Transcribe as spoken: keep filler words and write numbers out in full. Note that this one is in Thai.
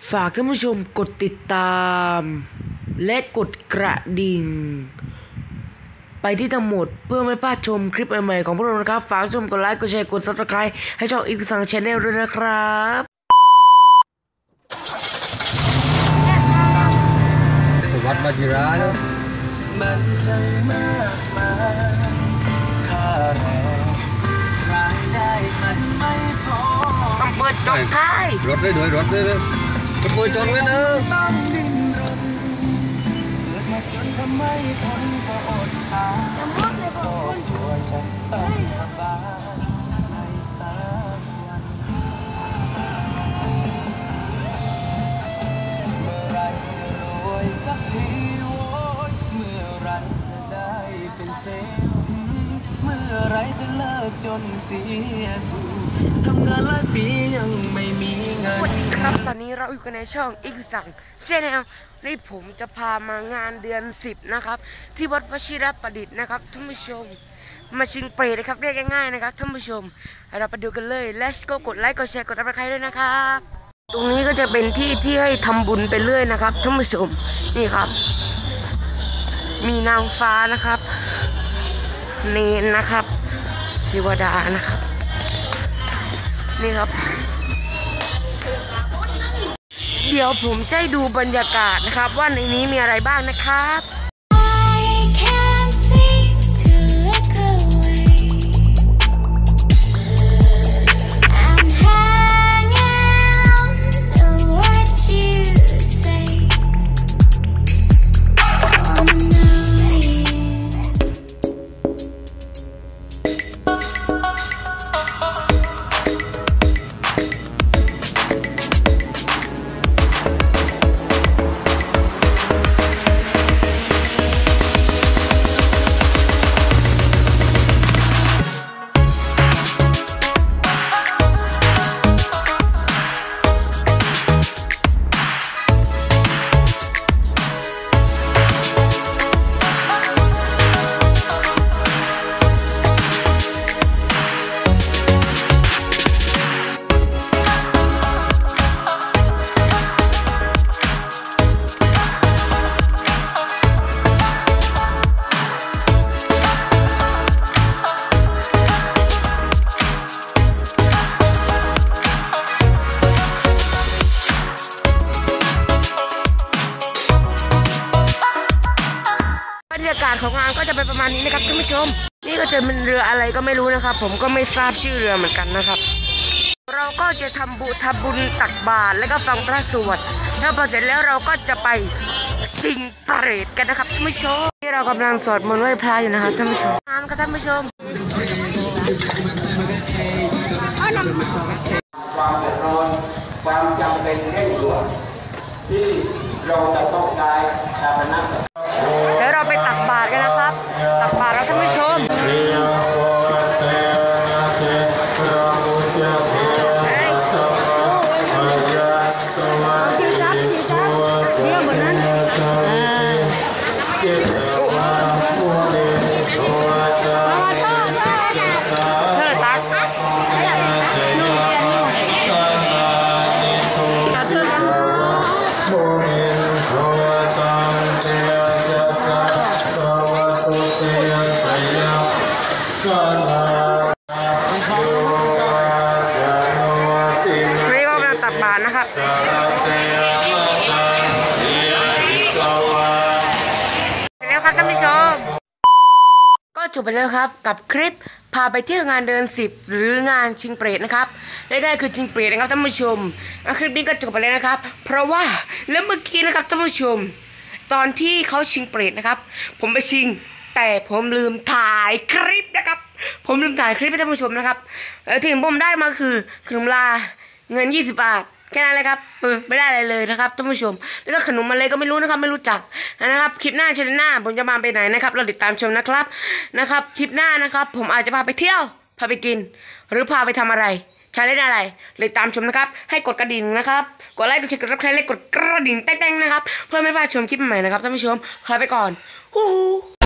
ฝากท่านผู้ชมกดติดตามและกดกระดิ่งไปที่ทั้งหมดเพื่อไม่พลาดชมคลิปใหม่ๆของพวกเรานะครับฝากชมกดไลค์กดแชร์กด ซับสไครบ์ ให้ช่องอีกสังชาแนลด้วยนะครับวัดมาจิราเนอะมันจะมากมายค่าแรงรายได้มันไม่พอต้องเปิดจดท้ายรถได้ด้วยรถได้เลยเปิดจดเลยเนอะต้องดิ้นรนเกิดมาจนทำไมคนก็อดตายโอ้ตัวฉันต้องสบายในสักวันเมื่อไรจะรวยสักทีโว้ยเมื่อไรจะได้เป็นเศรษฐีเมื่อไรจะเลิกจนเสียทีทำงานหลายปียังไม่มีเงินสวัสดีครับตอนนี้เราอยู่กันในช่องอีกสังชาแนลนี่ผมจะพามางานเดือนสิบนะครับที่วัดวชิรประดิษฐ์นะครับท่านผู้ชมมาชิงเปรตนะครับเรียกง่ายๆนะครับท่านผู้ชมเราไปดูกันเลย let's go กดไลค์กดแชร์กดติดตามด้วยนะครับตรงนี้ก็จะเป็นที่ที่ให้ทำบุญไปเรื่อยนะครับท่านผู้ชมนี่ครับมีนางฟ้านะครับเนนนะครับเทวดานะครับนี่ครับเดี๋ยวผมจะให้ดูบรรยากาศนะครับว่าในนี้มีอะไรบ้างนะครับบรรยากาศของงานก็จะเป็นประมาณนี้นะครับท่านผู้ชมนี่ก็จะเป็นเรืออะไรก็ไม่รู้นะครับผมก็ไม่ทราบชื่อเรือเหมือนกันนะครับเราก็จะทำบุญทำบุญตักบาตรแล้วก็ฟังพระสวดถ้าพอเสร็จแล้วเราก็จะไปชิงเปรตกันนะครับท่านผู้ชมที่เรากำลังสวดมนต์ไหว้พระอยู่นะครับท่านผู้ชมน้ำครับท่านผู้ชมความเดือดร้อนความจำเป็นเร่งด่วนที่เราจะต้องใช้ชาปนกิจเดี๋ยวเราไปตักบาตรกันนะครับตักบาตรแล้วท่านผู้ชมนี่ก็กำลังตักบาตรนะครับแล้วครับท่านผู้ชมก็จบไปแล้วครับกับคลิปพาไปเที่ยวงานเดินสิบหรืองานชิงเปรตนะครับได้ๆคือชิงเปรตนะครับท่านผู้ชมคลิปนี้ก็จบไปแล้วนะครับเพราะว่าแล้วเมื่อกี้นะครับท่านผู้ชมตอนที่เขาชิงเปรตนะครับผมไปชิงแต่ผมลืมถ่ายคลิปนะครับผมลืมถ่ายคลิปให้ท่านผู้ชมนะครับที่ผมได้มาคือขนมลาเงินยี่สิบบาทแค่นั้นเลยครับเออไม่ได้อะไรเลยนะครับท่านผู้ชมแล้วก็ขนมอะไรก็ไม่รู้นะครับไม่รู้จักนะครับคลิปหน้าชาหน้าผมจะมาไปไหนนะครับเราติดตามชมนะครับนะครับคลิปหน้านะครับผมอาจจะพาไปเที่ยวพาไปกินหรือพาไปทำอะไรชาเล่นอะไรเลยตามชมนะครับให้กดกระดิ่งนะครับกดไลค์กดแชร์กดรับใครเล่นกดกระดิ่งแต้งๆนะครับเพื่อไม่พลาดชมคลิปใหม่นะครับท่านผู้ชมขอไปก่อนฮู้